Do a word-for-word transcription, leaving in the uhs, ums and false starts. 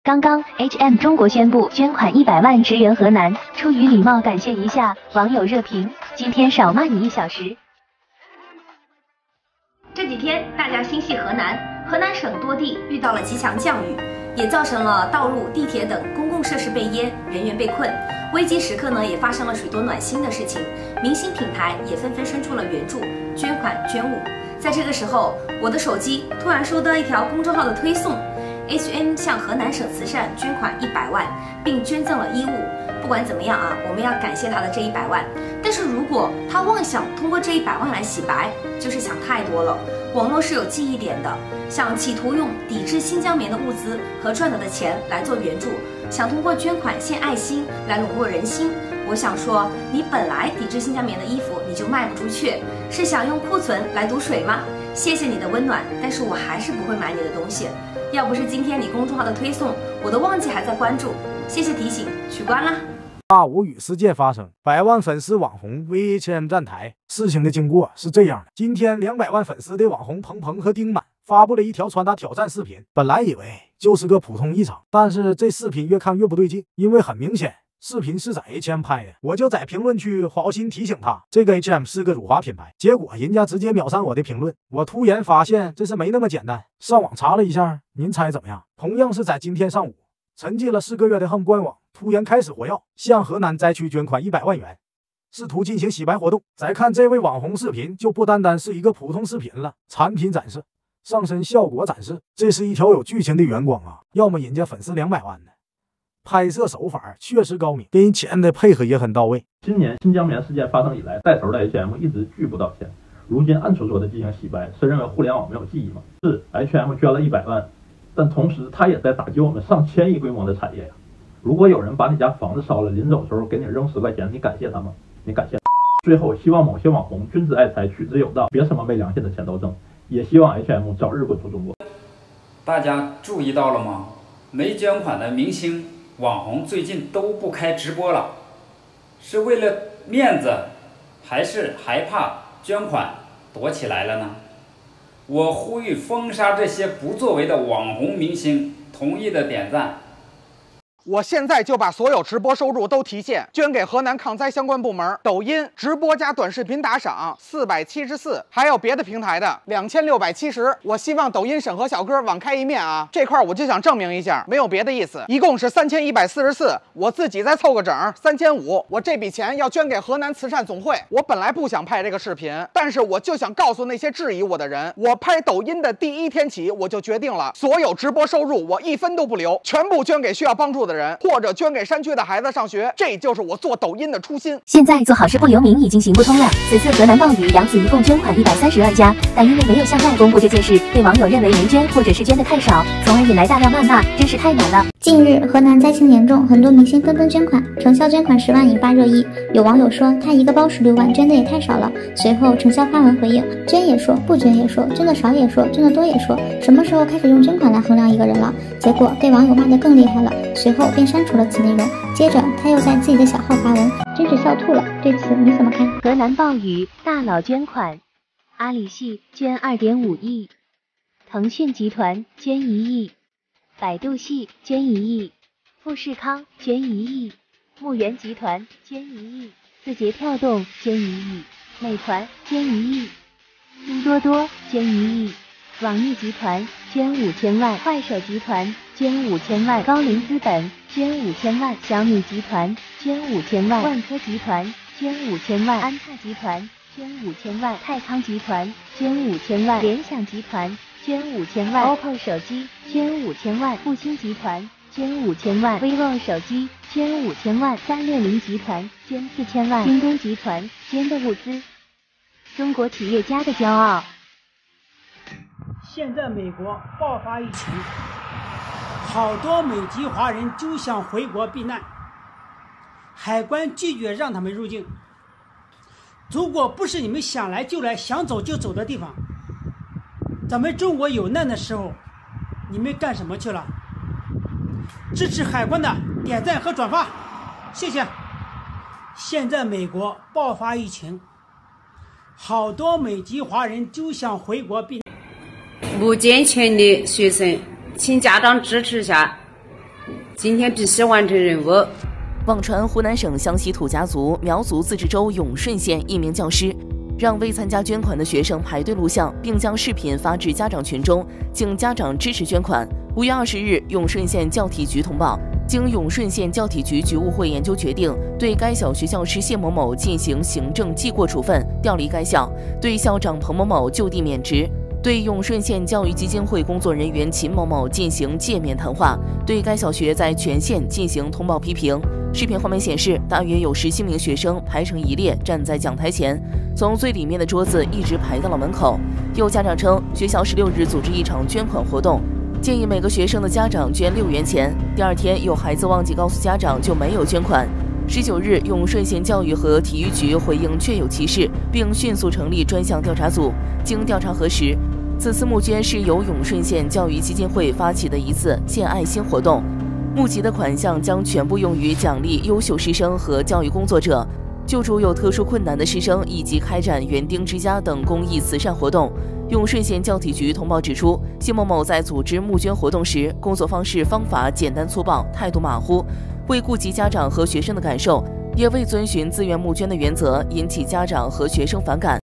刚刚 H M 中国宣布捐款一百万支援河南，出于礼貌感谢一下，网友热评：今天少骂你一小时。 这几天大家心系河南，河南省多地遇到了极强降雨，也造成了道路、地铁等公共设施被淹，人员被困。危急时刻呢，也发生了许多暖心的事情，明星品牌也纷纷伸出了援助、捐款、捐物。在这个时候，我的手机突然收到一条公众号的推送。H M 向河南省慈善捐款一百万，并捐赠了衣物。不管怎么样啊，我们要感谢他的这一百万。但是如果他妄想通过这一百万来洗白，就是想太多了。网络是有记忆点的，想企图用抵制新疆棉的物资和赚到的钱来做援助，想通过捐款献爱心来笼络人心。我想说，你本来抵制新疆棉的衣服你就卖不出去，是想用库存来堵水吗？谢谢你的温暖，但是我还是不会买你的东西。要不是今天你公众号的推送，我都忘记还在关注。谢谢提醒，取关啦。 大无语事件发生，百万粉丝网红为 H M 站台。事情的经过是这样的：今天两百万粉丝的网红鹏鹏和丁满发布了一条穿搭挑战视频。本来以为就是个普通一场，但是这视频越看越不对劲，因为很明显视频是在 H M 拍的。我就在评论区好心提醒他，这个 H M 是个辱华品牌，结果人家直接秒删我的评论。我突然发现这事没那么简单，上网查了一下，您猜怎么样？同样是在今天上午，沉寂了四个月的 H M 官网突然开始活跃，向河南灾区捐款一百万元，试图进行洗白活动。再看这位网红视频，就不单单是一个普通视频了，产品展示、上身效果展示，这是一条有剧情的圆光啊！要么人家粉丝两百万呢。拍摄手法确实高明，跟钱的配合也很到位。 今年新疆棉事件发生以来，带头的 H M 一直拒不道歉，如今暗戳戳的进行洗白，是认为互联网没有记忆吗？是 H M 捐了一百万，但同时他也在打击我们上千亿规模的产业呀。如果有人把你家房子烧了，临走的时候给你扔十块钱，你感谢他吗？你感谢？最后，希望某些网红君子爱财，取之有道，别什么没良心的钱都挣。也希望 H M 早日滚出中国。 大家注意到了吗？没捐款的明星、网红最近都不开直播了，是为了面子，还是害怕捐款躲起来了呢？我呼吁封杀这些不作为的网红明星，同意的点赞。 我现在就把所有直播收入都提现，捐给河南抗灾相关部门。抖音直播加短视频打赏四百七十四，还有别的平台的两千六百七十。我希望抖音审核小哥网开一面啊！这块我就想证明一下，没有别的意思。一共是三千一百四十四，我自己再凑个整，三千五。我这笔钱要捐给河南慈善总会。我本来不想拍这个视频，但是我就想告诉那些质疑我的人，我拍抖音的第一天起，我就决定了，所有直播收入我一分都不留，全部捐给需要帮助的人。人，或者捐给山区的孩子上学，这就是我做抖音的初心。 现在做好事不留名已经行不通了。此次河南暴雨，杨子一共捐款一百三十万加，但因为没有向外公布这件事，被网友认为没捐或者是捐的太少，从而引来大量谩骂，真是太难了。 近日，河南灾情严重，很多明星纷纷捐款，程潇捐款十万引发热议。有网友说他一个包十六万，捐的也太少了。随后程潇发文回应，捐也说，不捐也说，捐的少也说，捐的多也说，什么时候开始用捐款来衡量一个人了？结果被网友骂得更厉害了，随后便删除了此内容。接着他又在自己的小号发文，真是笑吐了。对此你怎么看？ 河南暴雨，大佬捐款，阿里系捐 二点五亿，腾讯集团捐一亿，百度系捐一亿，富士康捐一亿，牧原集团捐一亿，字节跳动捐一亿，美团捐一亿，拼多多捐一亿，网易集团捐五千万，快手集团捐五千万，高瓴资本捐五千万，小米集团捐五千万，万科集团捐五千万，安踏集团捐五千万，泰康集团捐五千万，联想集团捐五千万 ，O P P O 手机捐五千万，复星集团捐五千万 ，vivo 手机捐五千万，三六零集团捐四千万，京东集团捐的物资，中国企业家的骄傲。 现在美国爆发疫情，好多美籍华人就想回国避难，海关拒绝让他们入境。如果不是你们想来就来、想走就走的地方，咱们中国有难的时候，你们干什么去了？支持海关的点赞和转发，谢谢。现在美国爆发疫情，好多美籍华人就想回国避难。 不健全的学生，请家长支持下， 今天必须完成任务。 网传湖南省湘西土家族苗族自治州永顺县一名教师让未参加捐款的学生排队录像，并将视频发至家长群中，请家长支持捐款。五月二十日，永顺县教体局通报，经永顺县教体局局务会研究决定，对该小学教师谢某某进行行政记过处分，调离该校，对校长彭某某就地免职。对永顺县教育基金会工作人员秦某某进行诫勉谈话，对该小学在全县进行通报批评。视频画面显示，大约有十七名学生排成一列站在讲台前，从最里面的桌子一直排到了门口。有家长称，学校十六日组织一场捐款活动，建议每个学生的家长捐六元钱。第二天有孩子忘记告诉家长，就没有捐款。十九日，永顺县教育和体育局回应确有其事，并迅速成立专项调查组。经调查核实，此次募捐是由永顺县教育基金会发起的一次献爱心活动，募集的款项将全部用于奖励优秀师生和教育工作者，救助有特殊困难的师生，以及开展园丁之家等公益慈善活动。永顺县教体局通报指出，谢某某在组织募捐活动时，工作方式方法简单粗暴，态度马虎，未顾及家长和学生的感受，也未遵循自愿募捐的原则，引起家长和学生反感。